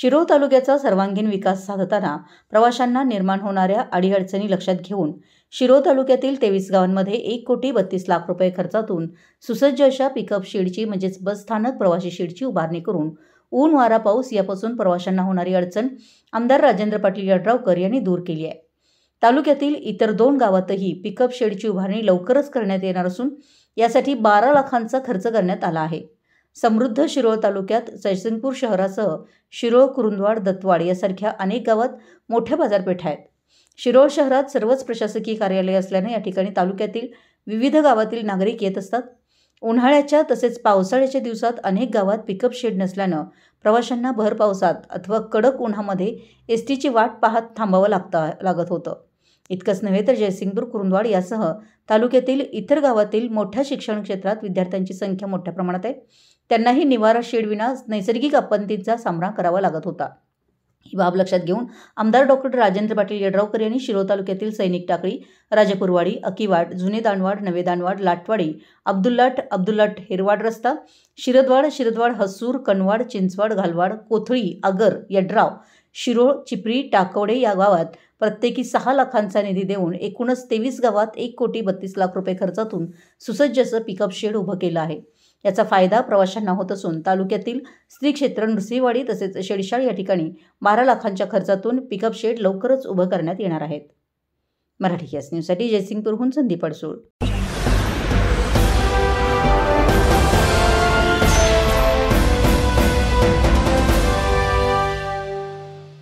शिरोळ तालुक्याचा सर्वांगीण विकास साधताना प्रवाशांना निर्माण होणाऱ्या अडीअडचणी लक्षात घेऊन शिरोळ तालुक्यातील 23 गावांमध्ये 1,32,00,000 रुपये खर्चातून सुसज्ज अशा पिकअप शेडची म्हणजेच बस स्थानक प्रवासी शेडची उभारणी करून ऊन वारा पाऊस यापासून प्रवाशांना होणारी अडचण आमदार राजेंद्र पाटील यड्रावकर यांनी दूर केली आहे। तालुक्यातील इतर 2 गावातही पिकअप शेडची उभारणी लवकरच करण्यात येणार असून यासाठी 12 लाखांचा खर्च करण्यात आला आहे। समृद्ध शिरोळ तालुक्यात जयसिंगपूर शहरासह शिरोळ, कुरुंदवाड, दत्तवाड यासारख्या अनेक गावात मोठ्या बाजारपेठा आहेत। शिरोळ शहरात सर्वच प्रशासकीय कार्यालय असल्याने या ठिकाणी तालुक्यातील विविध गावातील नागरिक येत असतात। उन्हाळ्याच्या तसेच पावसाळ्याच्या दिवसात अनेक गावात पिकअप शेड नसल्यानं प्रवाशांना भर पावसात अथवा कडक उन्हामध्ये एसटीची वाट पाहत थांबावं लागत होतं। इतकंच नव्हे तर जयसिंगपूर, कुरुंदवाड यासह तालुक्यातील इतर गावातील मोठ्या शिक्षण क्षेत्रात विद्यार्थ्यांची संख्या मोठ्या प्रमाणात आहे। त्यांनाही निवारा शेडविना नैसर्गिक आपत्तींचा सामना करावा लागत होता। ही बाब लक्षात घेऊन आमदार डॉक्टर राजेंद्र पाटील यड्रावकर यांनी शिरोळ तालुक्यातील सैनिक टाकळी, राजापूरवाडी, अकिवाड, जुने दानवाड, नवे दानवाड, लाटवाडी, अब्दुल्लाट हेरवाड रस्ता, शिरदवाड, हसूर, कनवाड, चिंचवाड, घालवाड, कोथळी, आगर, यड्राव, शिरोळ, चिपरी, टाकवडे या गावात प्रत्येकी 6 लाखांचा निधी देऊन एकूणच 23 गावात 1,32,00,000 रुपये खर्चातून सुसज्ज असं पिकअप शेड उभं केलं आहे। याचा फायदा प्रवाशांना होत असून तालुक्यातील स्त्री क्षेत्र, नृसिंहवाडी तसेच शेडशाळ या ठिकाणी 12 लाखांच्या खर्चातून पिकअप शेड लवकरच उभं करण्यात येणार आहेत। मराठी केस न्यूजसाठी जयसिंगपूरहून संदीप अडसूळ।